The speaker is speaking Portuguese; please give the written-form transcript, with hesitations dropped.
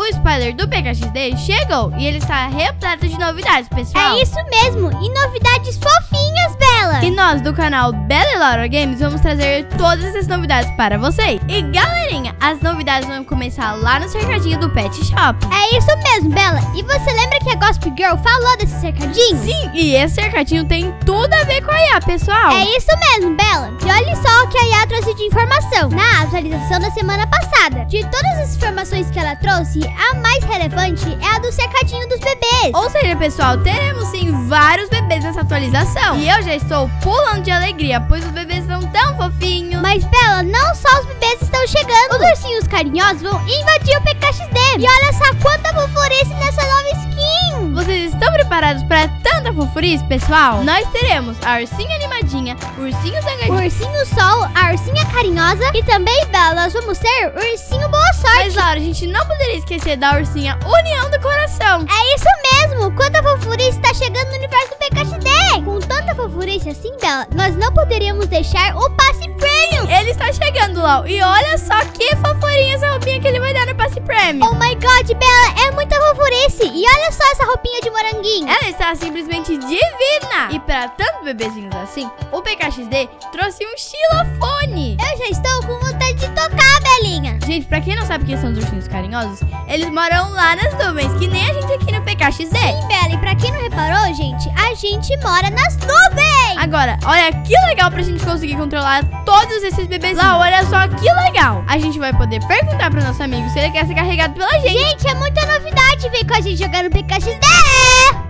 spoiler do PKXD chegou e ele está repleto de novidades, pessoal. É isso mesmo, e novidades fofinhas, Bela. E nós do canal Bela e Laura Games vamos trazer todas essas novidades para vocês. E galerinha, as novidades vão começar lá no cercadinho do Pet Shop. É isso mesmo, Bela. E você lembra que a Gossip Girl falou desse cercadinho? Sim, e esse cercadinho tem tudo a ver com a IA, pessoal. É isso mesmo, Bela. E olha só o que a IA trouxe de informação na atualização da semana passada. De todas as informações que ela trouxe, a mais relevante é a do cercadinho dos bebês. Ou seja, pessoal, teremos sim vários bebês nessa atualização. E eu já estou pulando de alegria, pois os bebês são tão fofinhos. Mas, Bela, não só os bebês estão chegando. Os ursinhos carinhosos vão invadir o PKXD. E olha só quanta fofurice nessa nova skin. Vocês estão preparados para tanta fofurice, pessoal? Nós teremos a ursinha animadinha, o ursinho zangadinho, o ursinho sol, a ursinha carinhosa e também, Bela, nós vamos ter o ursinho boa sorte. Mas, Laura, a gente não poderia esquecer da ursinha União do Coração. É isso mesmo! Quanta fofurice está chegando no universo do PKXD! Com tanta fofurice assim, Bela, nós não poderíamos deixar o passe premium! Ele está chegando, Lau, e olha só que fofurinha essa roupinha que ele vai dar no passe premium. Oh my god, Bela, é muita fofurice! E olha só essa roupinha de moranguinho! Ela está simplesmente divina! E para tantos bebezinhos assim, o PKXD trouxe um xilofone! Eu já estou com vontade de tocar, Belinha! Gente, pra quem não sabe o que são os ursinhos carinhosos, eles moram lá nas nuvens, que nem a gente aqui no PKXD. Sim, Bela, e pra quem não reparou, gente, a gente mora nas nuvens! Agora, olha que legal pra gente conseguir controlar todos esses bebezinhos. Lá, olha só que legal! A gente vai poder perguntar pro nosso amigo se ele quer ser carregado pela gente. Gente, é muita novidade! Vem com a gente jogar no PKXD!